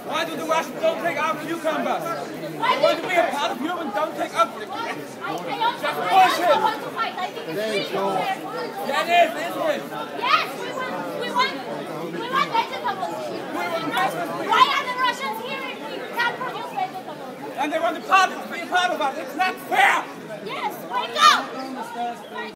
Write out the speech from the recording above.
Why do the Russians don't take our cucumbers? They want to be a part of Europe and don't take our... That's bullshit! There you go. Yeah, it is, isn't it? Yes, we want vegetables. Why are the Russians here if we can't produce vegetables? And they want to be a part of us. It's not fair! Yes, wake up!